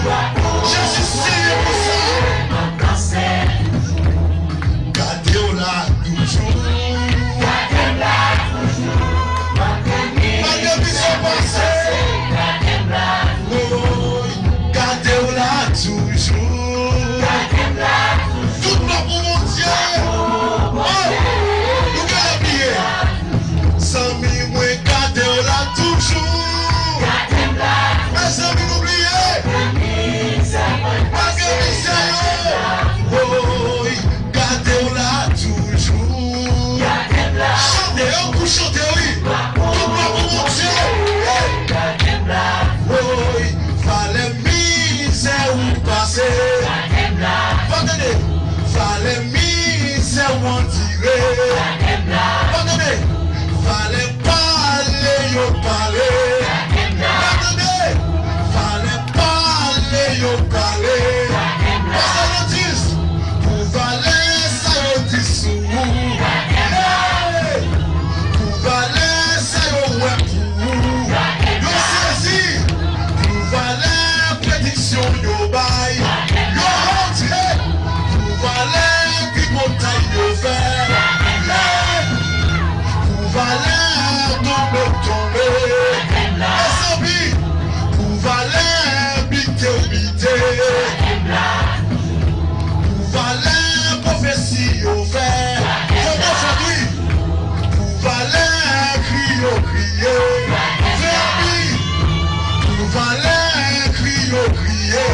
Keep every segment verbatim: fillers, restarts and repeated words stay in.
Jésus signe pour ça. Gardez-vous là toujours. Malgré ce passé. Gardez-vous là toujours. Tout le pour mon Dieu. Nous allons prier. Sans mi moi gardez-vous là toujours. Mes amis n'oubliez. Malgré misère. Oh, gardez-vous là toujours. Chantez, on peut chanter, oui. Tout le pour mon Dieu. Oh, fallait misère ou passer. Attendez, fallait misère ou en tirer. Attendez, fallait parler, yo parler. Attendez, fallait parler, yo parler. Parce que nous disons, pour valer, ça yo dit sous. Pour valer, ça yo ouais pour. Yo saisi, pour valer, prédiction yo bail. Yo rentré, pour valer, puis montagne yo faire. Pour valer, tomber, tomber. Pour valer, bité ou bité. Pour valer, prophétie au faire. Comme aujourd'hui, pour valer, crier au crier. Verbi, pour valer, crier au crier.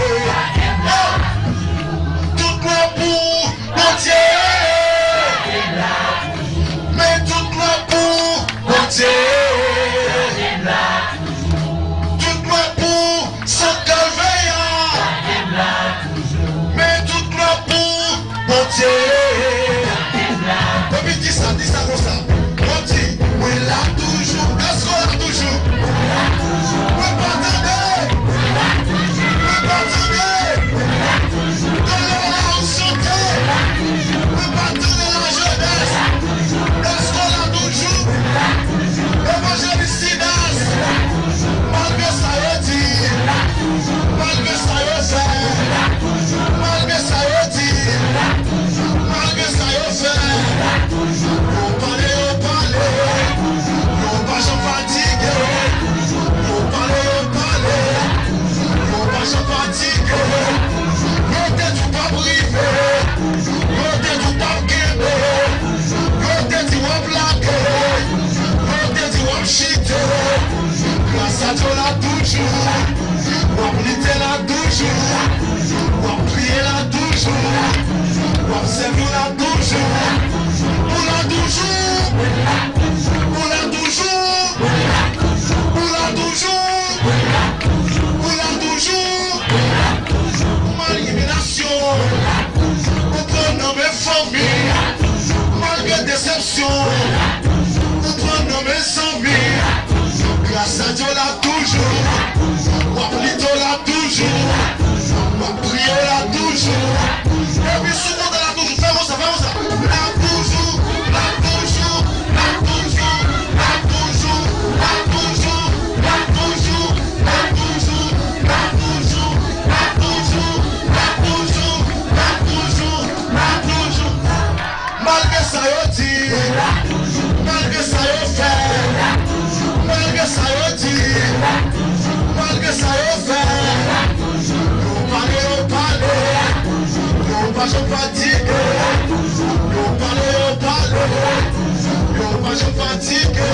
Tout le pour mon Dieu. Mais tout le pour mon Dieu. Tout le pour son calvaire. Mais tout le pour mon Dieu. Depuis dis ça, dis ça comme ça. On dit, oui là toujours. Est-ce qu'on l'a toujours? Oui, pas attendez. Oui, pas attendez. Donnez-moi la santé. Oui, pas attendez la jeunesse. Est-ce qu'on l'a toujours? Évangéliste Sidas. Malgré ça, il dit. Malgré ça, il fait. Malgré ça, il dit. Malgré ça, il fait. On parle, on parle. On pas j'en fatigue. On parle, on parle. On pas j'en fatigue. On t'est tout pas privé. On t'est tout pas guémé. On t'est tout pas plaqué. On t'est tout pas chité. Grâce à Dieu là toujours. On pliter là toujours. On prier là toujours. On servir là toujours. Pour là toujours. Pour là toujours. Pour là toujours. Pour là toujours. Malgré élimination. Pour prendre mes familles. Malgré déception. Pour prendre mes amis. Grâce à Dieu là toujours. On pliter là toujours. On prier là toujours. Et puis souvent là toujours. Fais-moi ça, fais-moi ça. Là toujours. Là toujours. Là toujours. Là toujours. Là toujours. Là toujours. Là toujours. Là toujours. Là toujours. Là toujours. Là toujours. Là toujours. Malgré ça, yo dit. Malgré ça, yo fait. Malgré ça, yo dit. Malgré ça, yo fait. Yo parle, yo parle. Yo pas je fatigue. Yo parle, yo parle. Yo pas je fatigue.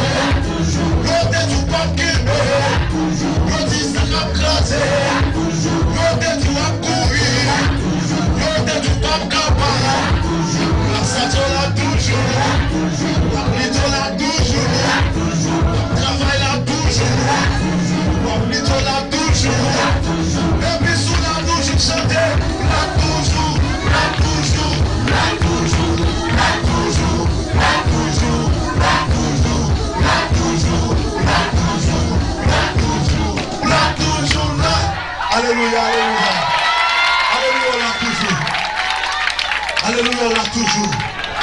Yo t'es tout pas guémé. Yo dis ça m'a crasé. Yo t'es tout à courir. Yo t'es tout pas capable. Grâce à Dieu là toujours. La plutôt là toujours. Travail là toujours. La plutôt là toujours. Et puis sous la toujours chanter. Là toujours. Là toujours. Là toujours. Là toujours. Là toujours. Là toujours. Là toujours. Là toujours. Là toujours. Là toujours. Là. Alléluia. Alléluia. Alléluia là toujours. Alléluia là toujours.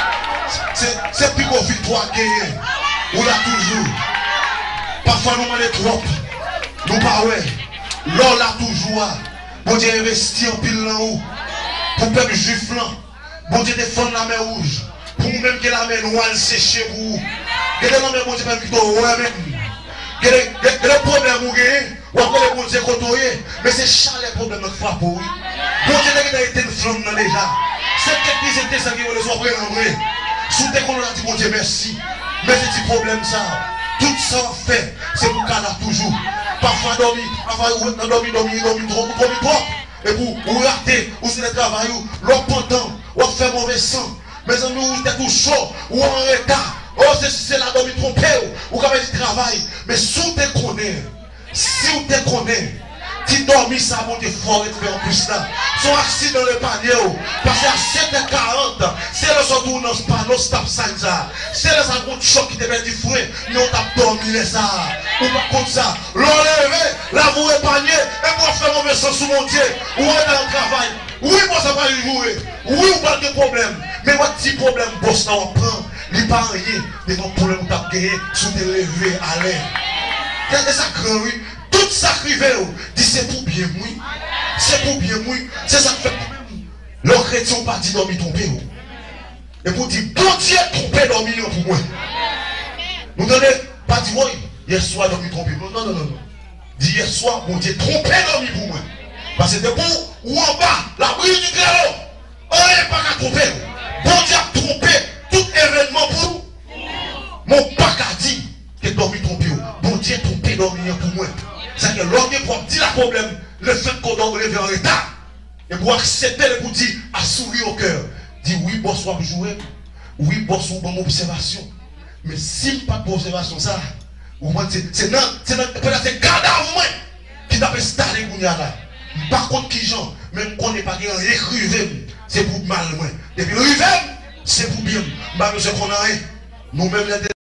C'est plus qu'on vit toi gagner. On l'a toujours. Parfois nous demandons trop. Nous pas ouais. L'on l'a toujours. Bon Dieu investit en pile là haut. Pour peuple juif là. Bon Dieu défendre la mer rouge. Pour même que la mer noire séchée pour vous. Que les hommes bon Dieu même qui t'ont ouais même. Que les problèmes vous gagnez. Ou après les bon Dieu côtoyer. Mais c'est chaque les problèmes qui frappent oui. Bon Dieu n'a été une flamme là déjà. C'est quelqu'un qui était ça qui veut les ouvrir en vrai. Sous tes qu'on a dit bon Dieu merci. Mais c'est un problème ça. Tout ça fait, c'est pour qu'elle a toujours. Parfois dormir, parfois dormir, dormir, dormir trop, dormir trop. Et vous, vous ratez, vous c'est le travail, l'autre pendant, vous faites mauvais sang. Mais amis, vous êtes tout chaud, ou en retard. Oh, c'est la dormir trompé, ou quand même du travail. Mais si vous te connaissez, si vous te connaissez, tu dormis ça, bon Dieu, fort et faire en plus là. Son accident dans le panier, parce qu'à sept heures quarante, c'est le son tourne dans ce panneau stop sign ça. C'est le son choc qui te met du fouet, mais on t'a dormi ça. Ou pas comme ça. L'enlever, la vous épargner, et moi faire mauvais sens sous mon Dieu. Ou on est dans le travail. Oui, moi ça va y jouer. Oui, ou pas de problème. Mais votre petit problème, boss, là, on prend. Il n'y a pas rien. Mais mon problème, tu as gagné, sous te lever à l'air. C'est ça que oui. Tout ça qui fait, dit c'est pour bien moi. C'est pour bien moi. C'est ça que fait. Le chrétien pas dit dormir tromper. Et pour dire, bon Dieu trompé dormir pour moi. Nous donnons pas dire, oui, hier soir dormir tromper. Non, non, non, non. Dit hier soir, bon Dieu trompé dormir pour moi. Parce que debout ou en bas, la brille du créole, on n'est pas qu'à tromper. Bon Dieu a trompé tout événement pour nous. Mon pas qu'à dire que dormir tromper. Bon Dieu trompé dormir pour moi. C'est-à-dire que l'homme pour dire le problème, le fait qu'on doit lever en retard, et pour accepter le pour dire, à sourire au cœur, dire oui, boss, soit jouer, oui, boss, ou bonne observation. Mais si pas d'observation, ça, c'est peut-être cadavre qui t'a installé là. Par contre, qui gens, même qu'on n'est pas bien écrivain, c'est pour mal. Depuis le c'est pour bien. Bah, monsieur qu'on a, nous-mêmes,